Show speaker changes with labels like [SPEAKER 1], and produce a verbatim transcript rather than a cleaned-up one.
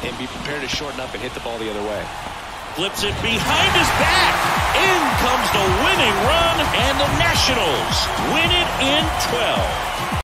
[SPEAKER 1] and be prepared to shorten up and hit the ball the other way.
[SPEAKER 2] Flips it behind his back. In comes the winning run, and the Nationals win it in twelve.